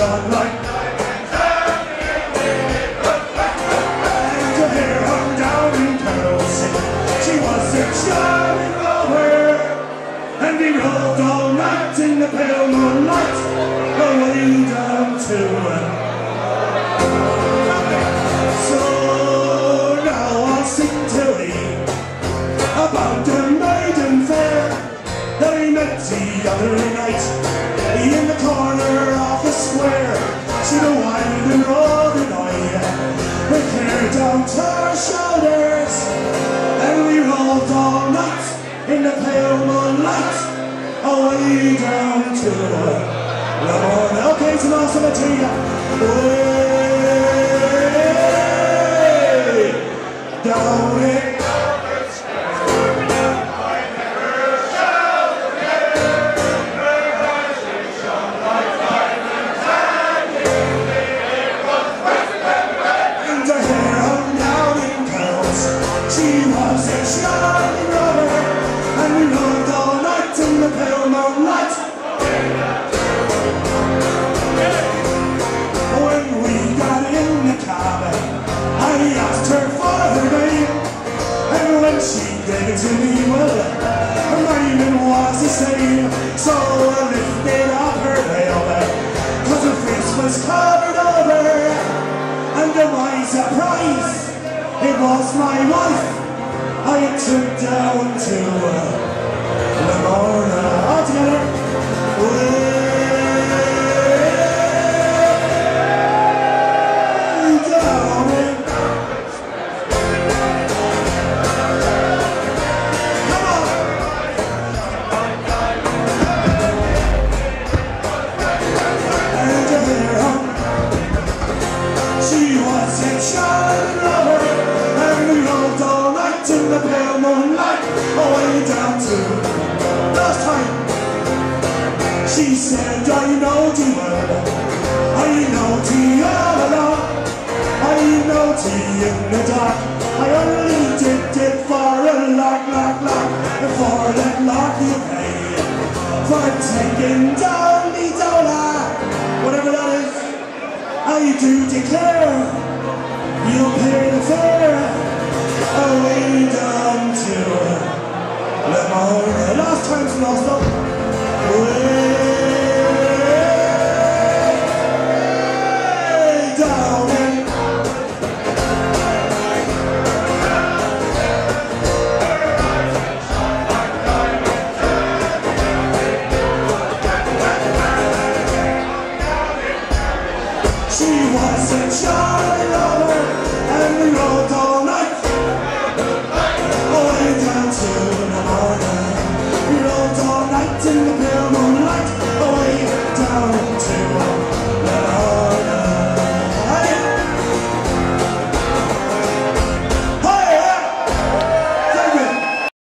shone like and her hair hung down in curls. She was a charming rover, and we rode all night in the pale moonlight, away down to so now I'll sing to thee about the maiden fair that we met the other night in the corner of the square. She'd a winding road and with hair down to her shoulders, and we rolled all night in the pale moonlight, away down to the morning. Okay, so now some to you. Way down it. She was a shining rubber, and we rode all night in the pale moonlight. When we got in the cab, I asked her for her name, and when she gave it to me, well, her name was the same. So I lifted up her veil, 'cause her face was covered over, and to my surprise, it was my wife. I took down to Lamorna all together. Way down it. Come on. And her hair hung. She was a shining lover, and we rolled all night in the pale moonlight, away down to last time. She said, I know thee well, I know thee all along, I know thee in the dark. I only did it for a lark, for that lark you pay, for taking down the dollar, whatever that is. I do declare you'll pay the fare, away down to Lamorna. Last time's lost up.